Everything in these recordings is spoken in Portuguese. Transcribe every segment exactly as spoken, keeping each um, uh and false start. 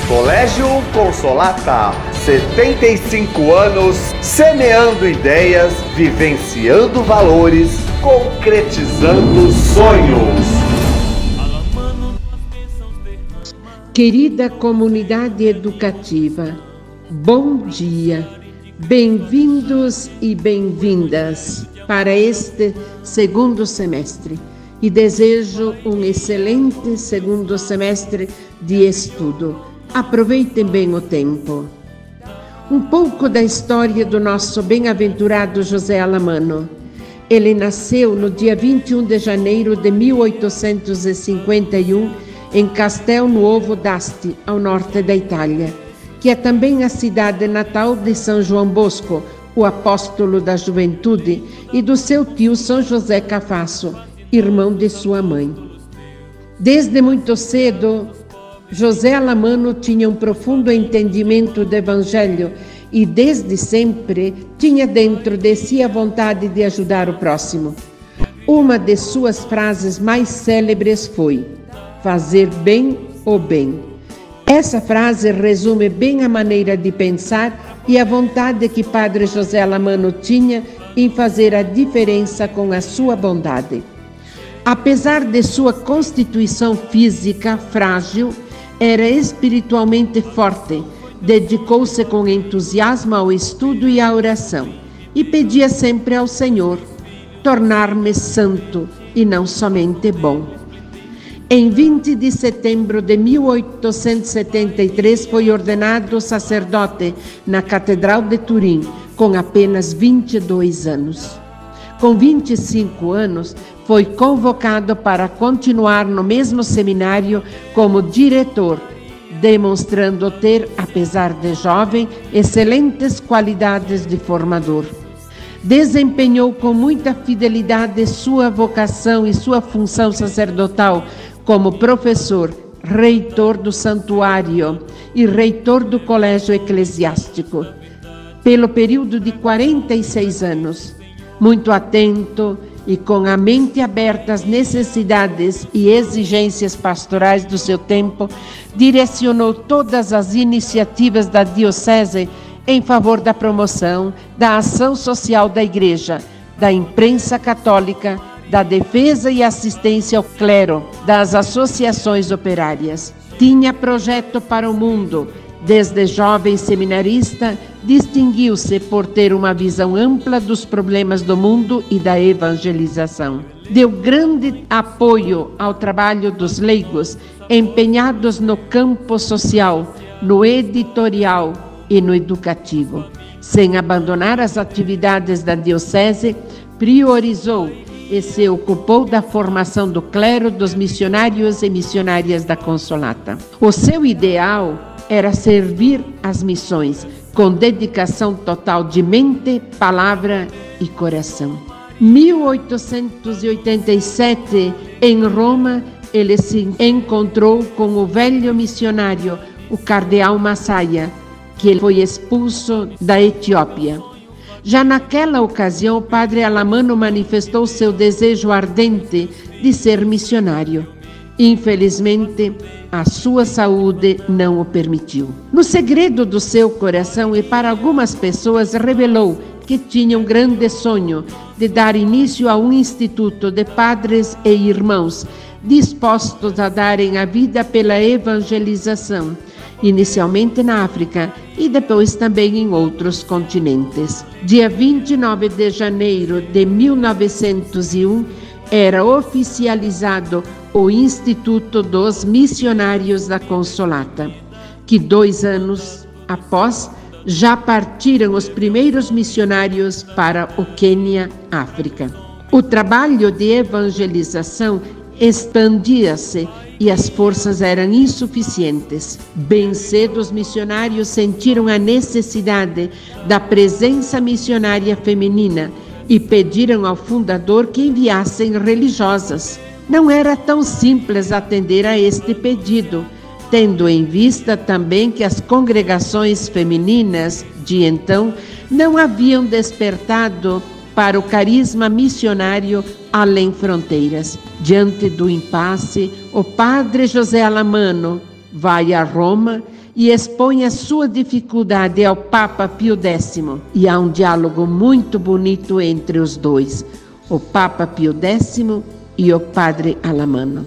Colégio Consolata, setenta e cinco anos, semeando ideias, vivenciando valores, concretizando sonhos. Querida comunidade educativa, bom dia, bem-vindos e bem-vindas para este segundo semestre e desejo um excelente segundo semestre de estudo. Aproveitem bem o tempo. Um pouco da história do nosso bem-aventurado José Alamano. Ele nasceu no dia vinte e um de janeiro de mil oitocentos e cinquenta e um em Castel Nuovo d'Asti, ao norte da Itália, que é também a cidade natal de São João Bosco, o apóstolo da juventude, e do seu tio São José Cafasso, irmão de sua mãe. Desde muito cedo, José Alamano tinha um profundo entendimento do Evangelho e desde sempre tinha dentro de si a vontade de ajudar o próximo. Uma de suas frases mais célebres foi: fazer bem o bem. Essa frase resume bem a maneira de pensar e a vontade que Padre José Alamano tinha em fazer a diferença com a sua bondade. Apesar de sua constituição física frágil, era espiritualmente forte, dedicou-se com entusiasmo ao estudo e à oração e pedia sempre ao Senhor: tornar-me santo e não somente bom. Em vinte de setembro de mil oitocentos e setenta e três foi ordenado sacerdote na Catedral de Turim, com apenas vinte e dois anos. Com vinte e cinco anos, foi convocado para continuar no mesmo seminário como diretor, demonstrando ter, apesar de jovem, excelentes qualidades de formador. Desempenhou com muita fidelidade sua vocação e sua função sacerdotal como professor, reitor do santuário e reitor do colégio eclesiástico, pelo período de quarenta e seis anos. Muito atento e com a mente aberta às necessidades e exigências pastorais do seu tempo, direcionou todas as iniciativas da diocese em favor da promoção da ação social da Igreja, da imprensa católica, da defesa e assistência ao clero, das associações operárias. Tinha projeto para o mundo. Desde jovem seminarista, distinguiu-se por ter uma visão ampla dos problemas do mundo e da evangelização. Deu grande apoio ao trabalho dos leigos, empenhados no campo social, no editorial e no educativo. Sem abandonar as atividades da diocese, priorizou e se ocupou da formação do clero, dos missionários e missionárias da Consolata. O seu ideal era servir as missões com dedicação total de mente, palavra e coração. mil oitocentos e oitenta e sete, em Roma, ele se encontrou com o velho missionário, o cardeal Massaia, que foi expulso da Etiópia. Já naquela ocasião, o padre Alamano manifestou seu desejo ardente de ser missionário. Infelizmente, a sua saúde não o permitiu. No segredo do seu coração e para algumas pessoas, revelou que tinha um grande sonho de dar início a um instituto de padres e irmãos dispostos a darem a vida pela evangelização, inicialmente na África e depois também em outros continentes. Dia vinte e nove de janeiro de mil novecentos e um, era oficializado o Instituto dos Missionários da Consolata, que dois anos após já partiram os primeiros missionários para o Quênia, África. O trabalho de evangelização expandia-se e as forças eram insuficientes. Bem cedo os missionários sentiram a necessidade da presença missionária feminina e pediram ao fundador que enviassem religiosas. Não era tão simples atender a este pedido, tendo em vista também que as congregações femininas de então não haviam despertado para o carisma missionário além fronteiras. Diante do impasse, o padre José Alamano vai a Roma e expõe a sua dificuldade ao Papa Pio Décimo. E há um diálogo muito bonito entre os dois, o Papa Pio Décimo e o Padre Alamano.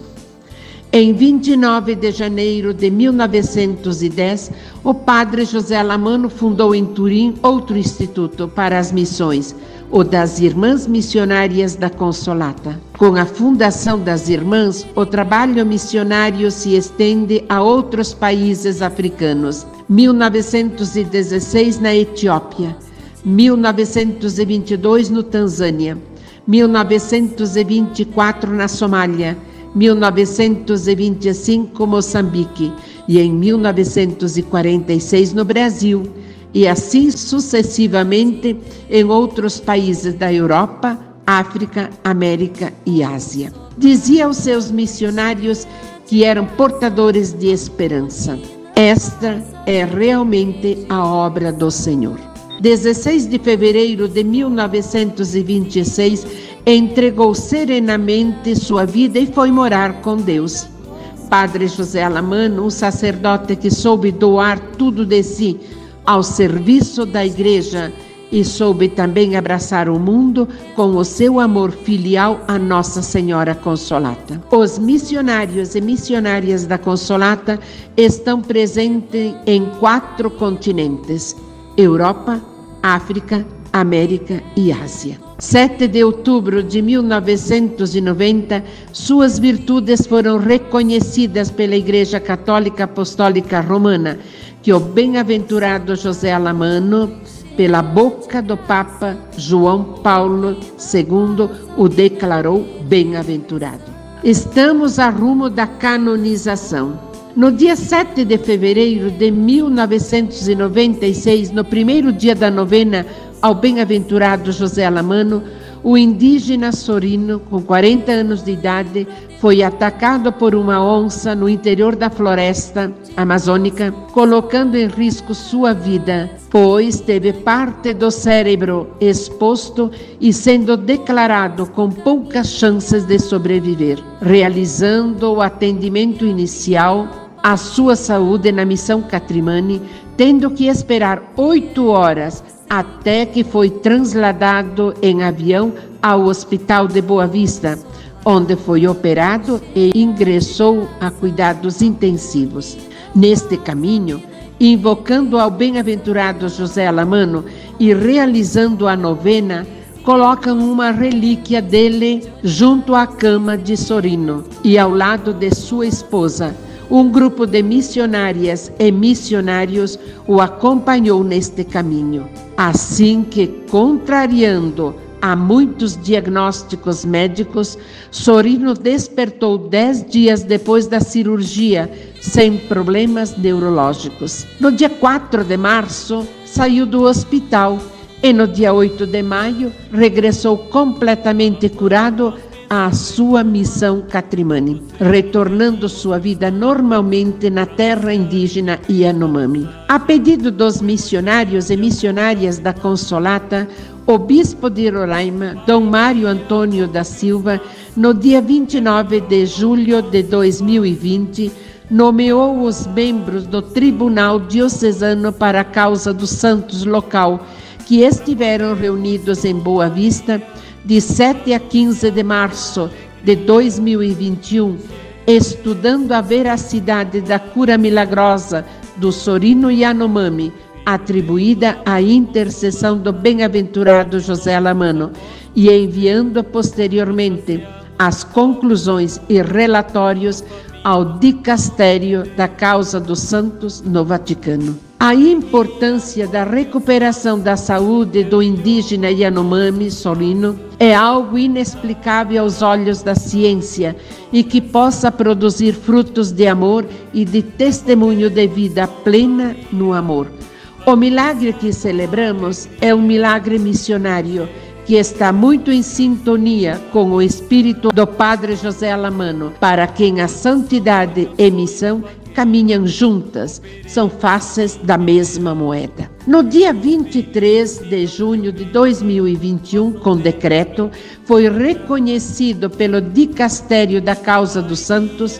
Em vinte e nove de janeiro de mil novecentos e dez, o Padre José Alamano fundou em Turim outro instituto para as missões, o das Irmãs Missionárias da Consolata. Com a fundação das Irmãs, o trabalho missionário se estende a outros países africanos. mil novecentos e dezesseis na Etiópia, mil novecentos e vinte e dois no Tanzânia, mil novecentos e vinte e quatro na Somália, mil novecentos e vinte e cinco Moçambique e em mil novecentos e quarenta e seis no Brasil, e assim sucessivamente em outros países da Europa, África, América e Ásia. Dizia aos seus missionários que eram portadores de esperança. Esta é realmente a obra do Senhor. dezesseis de fevereiro de mil novecentos e vinte e seis, entregou serenamente sua vida e foi morar com Deus. Padre José Alamano, um sacerdote que soube doar tudo de si ao serviço da Igreja e soube também abraçar o mundo com o seu amor filial a Nossa Senhora Consolata. Os missionários e missionárias da Consolata estão presentes em quatro continentes: Europa, África, América e Ásia. sete de outubro de mil novecentos e noventa, suas virtudes foram reconhecidas pela Igreja Católica Apostólica Romana, que o bem-aventurado José Alamano, pela boca do Papa João Paulo segundo, o declarou bem-aventurado. Estamos a rumo da canonização. No dia sete de fevereiro de mil novecentos e noventa e seis, no primeiro dia da novena ao bem-aventurado José Alamano, o indígena Sorino, com quarenta anos de idade, foi atacado por uma onça no interior da floresta amazônica, colocando em risco sua vida, pois teve parte do cérebro exposto e sendo declarado com poucas chances de sobreviver. Realizando o atendimento inicial à sua saúde na missão Catrimani, tendo que esperar oito horas até que foi trasladado em avião ao Hospital de Boa Vista, onde foi operado e ingressou a cuidados intensivos. Neste caminho, invocando ao bem-aventurado José Alamano e realizando a novena, colocam uma relíquia dele junto à cama de Sorino e ao lado de sua esposa. Um grupo de missionárias e missionários o acompanhou neste caminho. Assim que, contrariando a muitos diagnósticos médicos, Sorino despertou dez dias depois da cirurgia, sem problemas neurológicos. No dia quatro de março, saiu do hospital e no dia oito de maio, regressou completamente curado à sua missão Catrimani, retornando sua vida normalmente na terra indígena Yanomami. A pedido dos missionários e missionárias da Consolata, o bispo de Roraima, Dom Mário Antônio da Silva, no dia vinte e nove de julho de dois mil e vinte, nomeou os membros do Tribunal Diocesano para a causa dos santos local, que estiveram reunidos em Boa Vista de sete a quinze de março de dois mil e vinte e um, estudando a veracidade da cura milagrosa do Sorino Yanomami, atribuída à intercessão do bem-aventurado José Alamano, e enviando posteriormente as conclusões e relatórios ao dicastério da causa dos santos no Vaticano. A importância da recuperação da saúde do indígena Yanomami Sorino é algo inexplicável aos olhos da ciência e que possa produzir frutos de amor e de testemunho de vida plena no amor. O milagre que celebramos é um milagre missionário que está muito em sintonia com o espírito do Padre José Alamano, para quem a santidade e missão caminham juntas, são faces da mesma moeda. No dia vinte e três de junho de dois mil e vinte e um, com decreto, foi reconhecido pelo Dicastério da Causa dos Santos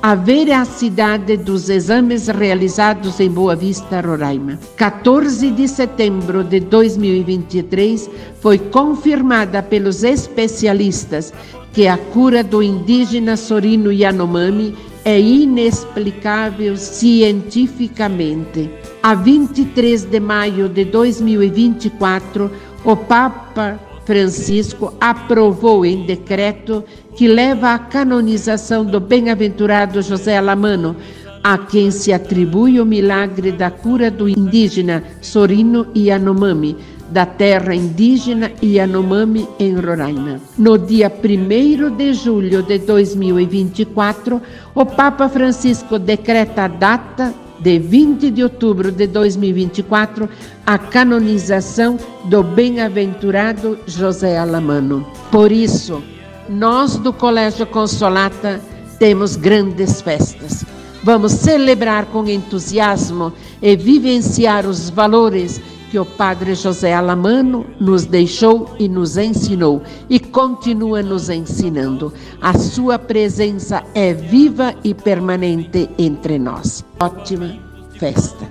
a veracidade dos exames realizados em Boa Vista, Roraima. quatorze de setembro de dois mil e vinte e três, foi confirmada pelos especialistas que a cura do indígena Sorino Yanomami é inexplicável cientificamente. A vinte e três de maio de dois mil e vinte e quatro, o Papa Francisco aprovou em decreto que leva à canonização do bem-aventurado José Alamano, a quem se atribui o milagre da cura do indígena Sorino Yanomami, da terra indígena Yanomami em Roraima. No dia primeiro de julho de dois mil e vinte e quatro, o Papa Francisco decreta a data de vinte de outubro de dois mil e vinte e quatro, a canonização do bem-aventurado José Alamano. Por isso, nós do Colégio Consolata temos grandes festas. Vamos celebrar com entusiasmo e vivenciar os valores que o Padre José Alamano nos deixou e nos ensinou e continua nos ensinando. A sua presença é viva e permanente entre nós. Ótima festa.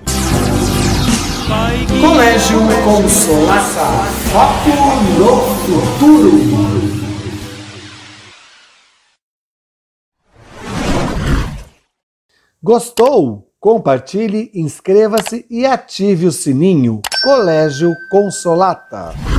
Colégio Consolata, foco no futuro. Gostou? Compartilhe, inscreva-se e ative o sininho. Colégio Consolata.